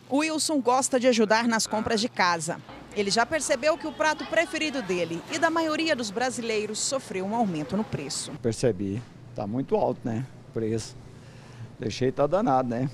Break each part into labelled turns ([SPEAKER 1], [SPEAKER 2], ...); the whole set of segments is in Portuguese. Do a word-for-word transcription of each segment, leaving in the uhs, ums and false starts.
[SPEAKER 1] O Wilson gosta de ajudar nas compras de casa. Ele já percebeu que o prato preferido dele e da maioria dos brasileiros sofreu um aumento no preço.
[SPEAKER 2] Percebi, tá muito alto, né, o preço. Deixei tá danado, né?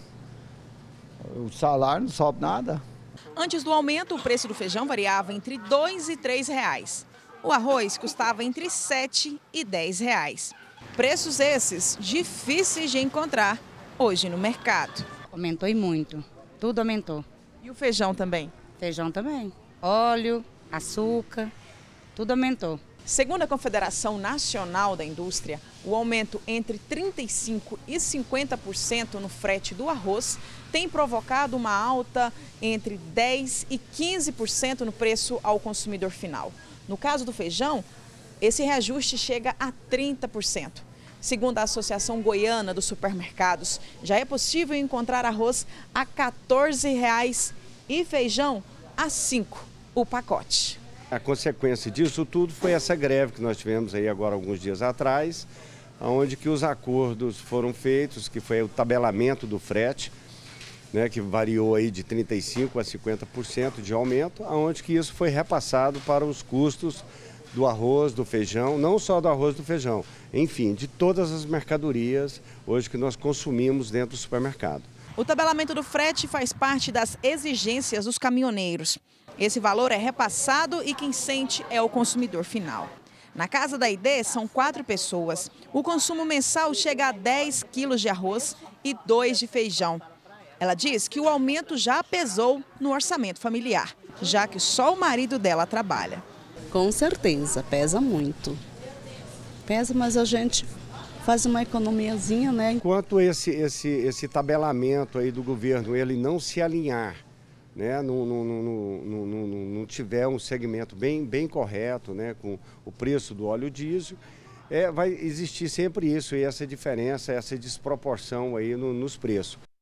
[SPEAKER 2] O salário não sobe nada.
[SPEAKER 1] Antes do aumento, o preço do feijão variava entre dois e três reais. O arroz custava entre sete e dez reais. Preços esses difíceis de encontrar hoje no mercado.
[SPEAKER 3] Aumentou e muito, tudo aumentou.
[SPEAKER 1] E o feijão também?
[SPEAKER 3] Feijão também, óleo, açúcar, tudo aumentou.
[SPEAKER 1] Segundo a Confederação Nacional da Indústria, o aumento entre trinta e cinco por cento e cinquenta por cento no frete do arroz tem provocado uma alta entre dez por cento e quinze por cento no preço ao consumidor final. No caso do feijão, esse reajuste chega a trinta por cento. Segundo a Associação Goiana dos Supermercados, já é possível encontrar arroz a quatorze reais e feijão a cinco reais o pacote.
[SPEAKER 4] A consequência disso tudo foi essa greve que nós tivemos aí agora alguns dias atrás, onde que os acordos foram feitos, que foi o tabelamento do frete, né, que variou aí de trinta e cinco por cento a cinquenta por cento de aumento, onde que isso foi repassado para os custos do arroz, do feijão, não só do arroz e do feijão, enfim, de todas as mercadorias hoje que nós consumimos dentro do supermercado.
[SPEAKER 1] O tabelamento do frete faz parte das exigências dos caminhoneiros. Esse valor é repassado e quem sente é o consumidor final. Na casa da Aide são quatro pessoas. O consumo mensal chega a dez quilos de arroz e dois de feijão. Ela diz que o aumento já pesou no orçamento familiar, já que só o marido dela trabalha.
[SPEAKER 5] Com certeza, pesa muito. Pesa, mas a gente faz uma economiazinha, né?
[SPEAKER 4] Enquanto esse, esse, esse tabelamento aí do governo ele não se alinhar, né, não, não, não, não, não, não tiver um segmento bem, bem correto, né, com o preço do óleo diesel, é, vai existir sempre isso, e essa diferença, essa desproporção aí no, nos preços.